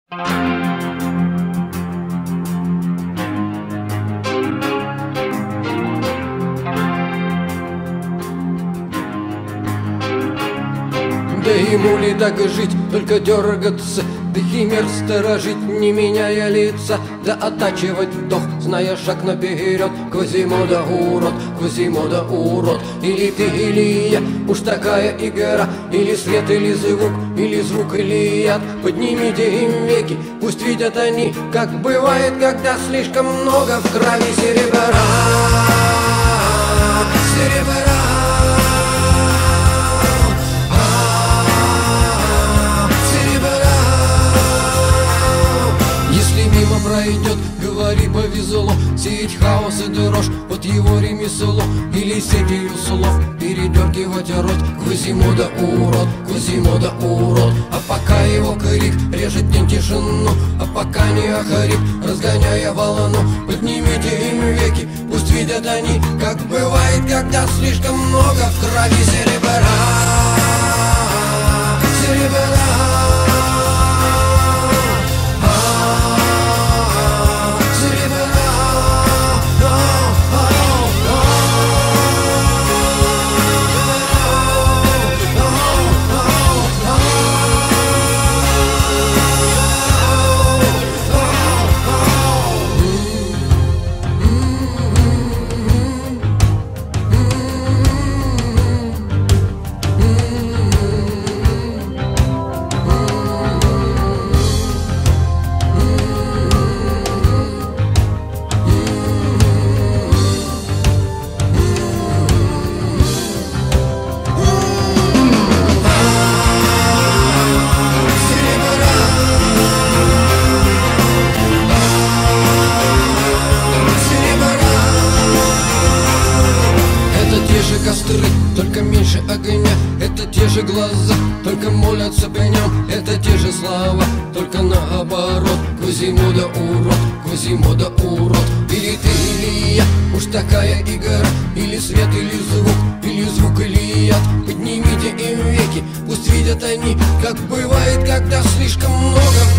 Да ему ли так и жить, только дергаться, да химер сторожить, не меняя лица, да оттачивать вдох, зная шаг наперед. Квазимода урод, Квазимода урод. Или ты, или я, уж такая игра. Или свет, или звук, или яд. Поднимите им веки, пусть видят они, как бывает, когда слишком много в крови серебра. Серебра. Пройдет, говори, повезло сеять хаос и дрожь, вот его ремесло. Или сетью слов передергивать рот. Квазимода урод, Квазимода урод. А пока его крик режет день тишину, а пока не охрип, разгоняя волну. Поднимите им веки, пусть видят они, как бывает, когда слишком много в крови серебра. Серебра. Только меньше огня, это те же глаза, только молятся при нем, это те же слова, только наоборот. Квазимода урод, Квазимода урод. Или ты, или я, уж такая игра. Или свет, или звук, или яд. Поднимите им веки, пусть видят они, как бывает, когда слишком много